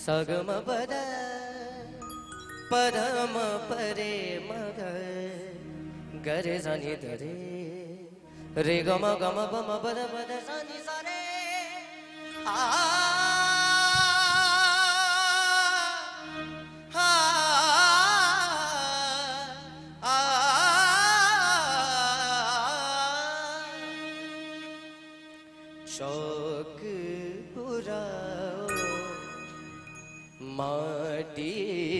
सगम पद पदम परे मग गरे जानी दरे रे गम गम बम पद पद जानी सारे शौक पुराओ माटी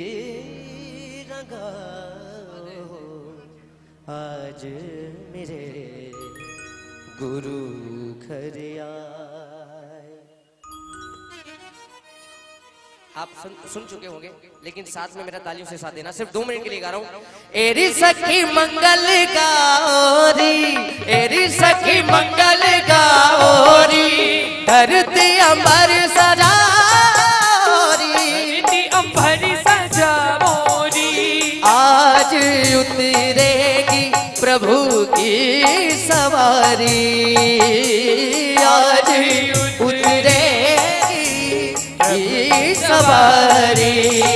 रंगाओ आज मेरे गुरु घर आए। आप सुन चुके होंगे, लेकिन साथ में मेरा तालियों से साथ देना। सिर्फ 2 मिनट के लिए गा रहा हूं। एरी सखी मंगल गाओरी, एरी सखी मंगल गाओरी, धरती अंबर सजाओरी, धरती अंबर सजाओरी। आज उतरेगी प्रभु की सवारी, आज उतरेगी सवारी।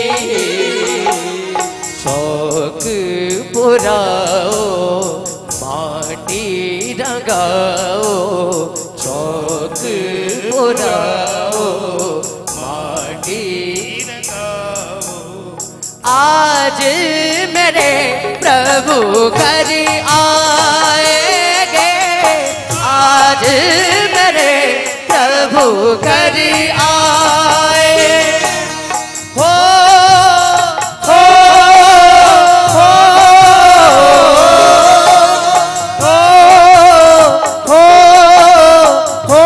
शौक पुराओ माटी रंगाओ, शौक पुराओ माटी रंगाओ। आज मेरे प्रभु घर आएंगे, आज मेरे प्रभु घर आए। हो हो हो हो हो हो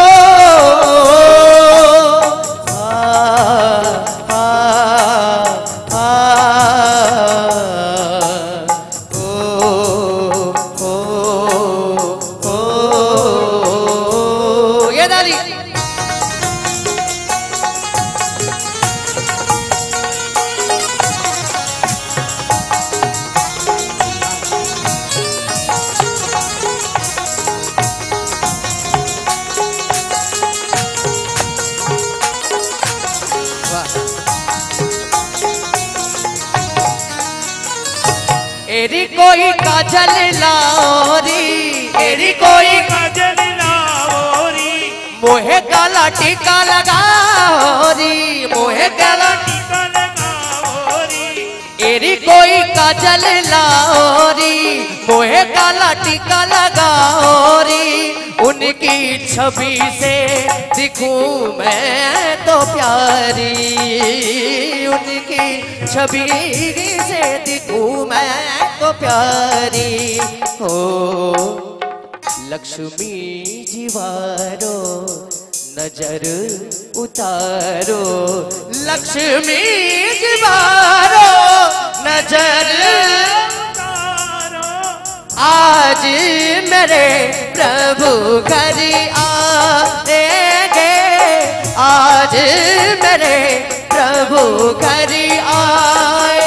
एरी कोई काजल लाओरी, एरी कोई काजल लाओरी, मोहे काला टीका लगाओरी, मोहे काला टीका लगाओरी। एरी कोई काजल लाओरी, मोहे काला टीका लगाओरी। उनकी छवि से दिखूं मैं तो प्यारी, उनकी छवि से दिखूं मैं तो प्यारी। हो लक्ष्मी जीवारो नजर उतारो, लक्ष्मी जीवारो नजर उतारो। आज मेरे प्रभु घर आएंगे, आज मेरे प्रभु घर आए।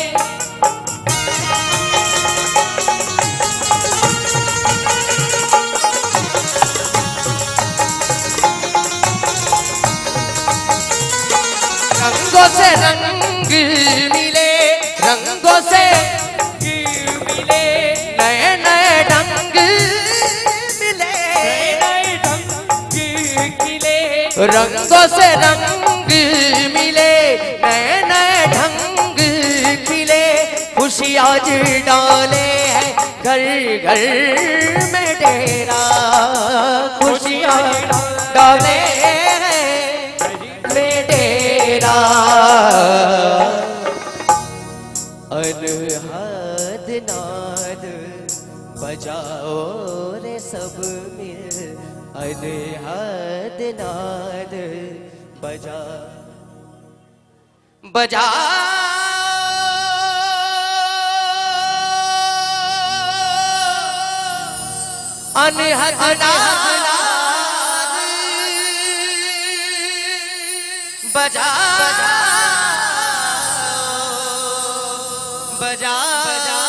रंगों से रंग मिले, रंगों से मिले, नए नए ढंग मिले, नए ढंग खिले। रंगों से रंग मिले, नए नए ढंग खिले। खुशी आज डाले है घर घर में डेरा, खुशी आज डाले है में डेरा। अनहद नाद बजाओ रे सब मिल, अनहद नाद बजा बजा। अनहद नाद बजा बजा बजा बजा।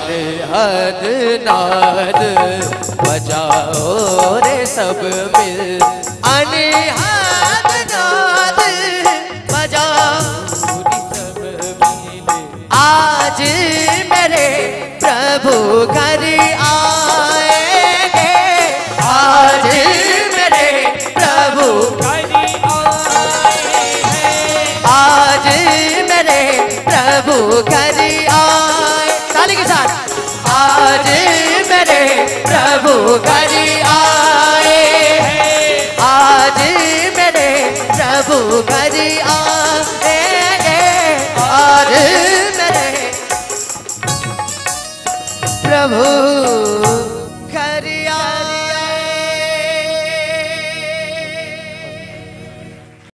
अनहद नाद बजाओ रे सब मिल, अनहद नाद बजाओ सब मिल। आज मेरे प्रभु घर आएंगे, आज मेरे प्रभु आज मेरे प्रभु घर आए, ताली के साथ, आज मेरे प्रभु घर आए, आज मेरे प्रभु घर आए, आज मेरे प्रभु